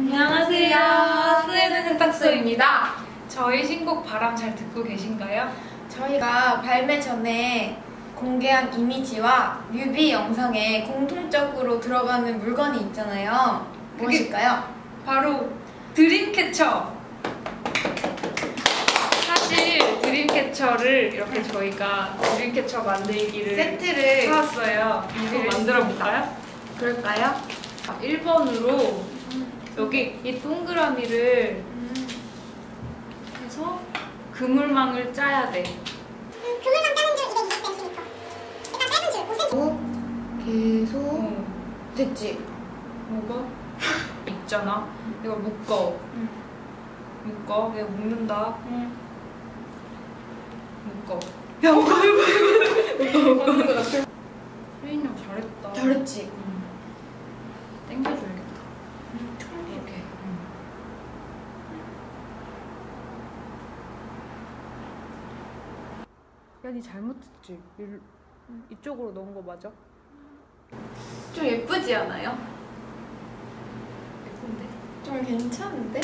안녕하세요. 스웨덴 세탁소입니다. 저희 신곡 바람 잘 듣고 계신가요? 저희가 발매 전에 공개한 이미지와 뮤비 영상에 공통적으로 들어가는 물건이 있잖아요. 무엇일까요? 바로 드림캐쳐! 사실 드림캐쳐를 이렇게 저희가 드림캐쳐 만들기를 세트를 사왔어요. 한번 만들어 볼까요? 그럴까요? 1번으로 여기 이 동그라미를 해서 그물망을 짜야 돼. 그물망 짜는 줄 220cm. 일단 짧은 줄 5cm. 계속 됐지? 뭐가? 있잖아. 이걸 묶어. 묶어. 내가 묶는다. 묶어. 야, 묶어. 혜인이 형 잘했다. 잘했지? 당겨줘야겠다. 이렇게. 야, 니 잘못했지? 이쪽으로 넣은 거 맞아? 좀 예쁘지 않아요? 예쁜데? 좀 괜찮은데?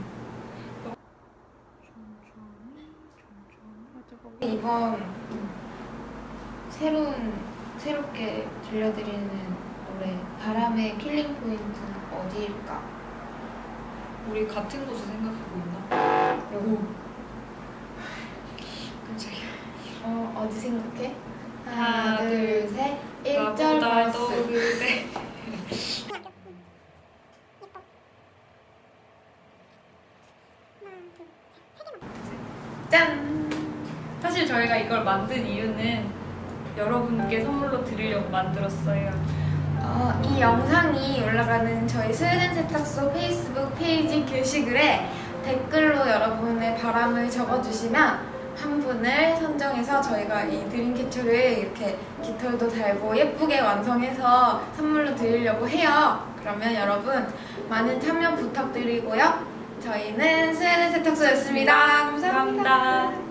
이번 새롭게 들려드리는 노래 바람의 킬링 포인트는 어디일까? 우리 같은 곳을 생각하고 있나? 여기. 깜짝이야. 어디 생각해? 하나, 둘, 셋. 1절 나도 버스. 그대. 짠! 사실 저희가 이걸 만든 이유는 여러분께 선물로 드리려고 만들었어요. 이 영상이 올라가는 저희 스웨덴 세탁소 페이스북 페이지 게시글에 댓글로 여러분의 바람을 적어주시면 한 분을 선정해서 저희가 이 드림캐쳐를 이렇게 깃털도 달고 예쁘게 완성해서 선물로 드리려고 해요. 그러면 여러분 많은 참여 부탁드리고요. 저희는 스웨덴 세탁소였습니다. 감사합니다. 감사합니다.